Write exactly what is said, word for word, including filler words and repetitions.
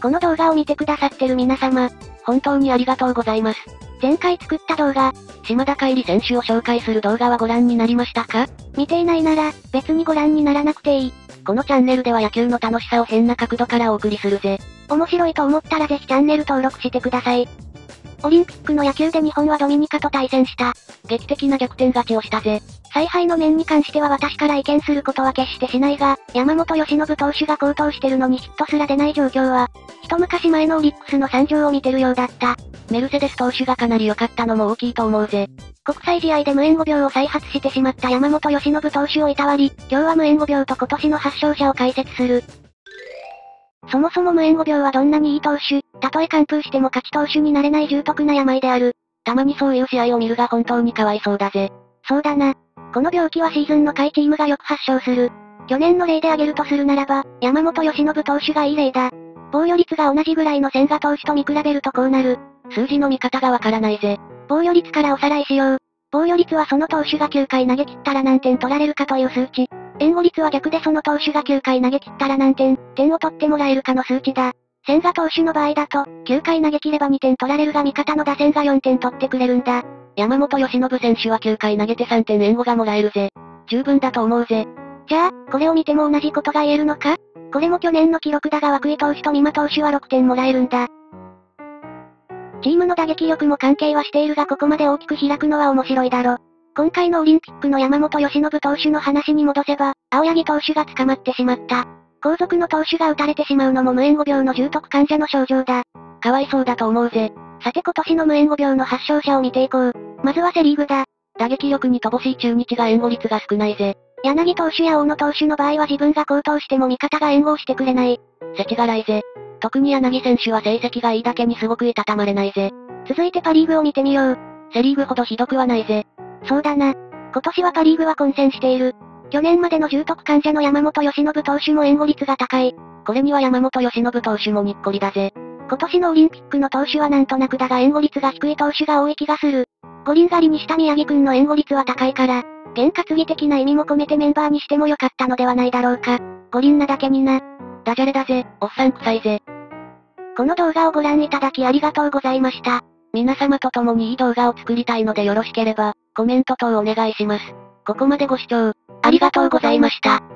この動画を見てくださってる皆様、 本当にありがとうございます。 前回作った動画、 島田海里選手を紹介する動画はご覧になりましたか？ 見ていないなら、別にご覧にならなくていい。 このチャンネルでは野球の楽しさを変な角度からお送りするぜ。 面白いと思ったらぜひチャンネル登録してください。オリンピックの野球で日本はドミニカと対戦した。 劇的な逆転勝ちをしたぜ。 采配の面に関しては私から意見することは決してしないが、山本由伸投手が好投してるのにヒットすら出ない状況は、一昔前のオリックスの惨状を見てるようだった。 メルセデス投手がかなり良かったのも大きいと思うぜ。 国際試合で無縁誤病を再発してしまった山本由伸投手をいたわり、今日は無縁誤病と今年の発症者を解説する。そもそも無縁誤病はどんなにいい投手、たとえ完封しても勝ち投手になれない重篤な病である。 たまにそういう試合を見るが本当にかわいそうだぜ。 そうだな。この病気はシーズンの下位チームがよく発症する。去年の例で挙げるとするならば、山本由伸投手がいい例だ。防御率が同じぐらいの千賀投手と見比べるとこうなる。 数字の見方がわからないぜ。 防御率からおさらいしよう。防御率はその投手がきゅうかい投げ切ったら何点取られるかという数値。援護率は逆でその投手がきゅうかい投げ切ったら何点、点を取ってもらえるかの数値だ。千賀投手の場合だと、きゅうかい投げ切ればにてん取られるが味方の打線がよんてん取ってくれるんだ。 山本由伸選手はきゅうかい投げてさんてん援護がもらえるぜ。十分だと思うぜ。 じゃあ、これを見ても同じことが言えるのか？これも去年の記録だが涌井投手と美馬投手はろくてんもらえるんだ。チームの打撃力も関係はしているがここまで大きく開くのは面白いだろ。今回のオリンピックの山本由伸投手の話に戻せば、青柳投手が捕まってしまった。後続の投手が打たれてしまうのも無縁誤病の重篤患者の症状だ。 かわいそうだと思うぜ。 さて今年の無縁誤病の発症者を見ていこう。まずはセリーグだ。 打撃力に乏しい中日が援護率が少ないぜ。 柳投手や大野投手の場合は自分が好投しても味方が援護をしてくれない。 世知辛いぜ。特に柳選手は成績がいいだけにすごくいたたまれないぜ。 続いてパリーグを見てみよう。 セリーグほどひどくはないぜ。 そうだな。今年はパリーグは混戦している。去年までの重篤患者の山本由伸投手も援護率が高い。 これには山本由伸投手もにっこりだぜ。 今年のオリンピックの投手はなんとなくだが援護率が低い投手が多い気がする。五輪狩りにした宮城くんの援護率は高いから、験担ぎ的な意味も込めてメンバーにしてもよかったのではないだろうか。五輪なだけにな。 ダジャレだぜ、おっさん臭いぜ。 この動画をご覧いただきありがとうございました。 皆様と共にいい動画を作りたいのでよろしければ、コメント等お願いします。ここまでご視聴、ありがとうございました。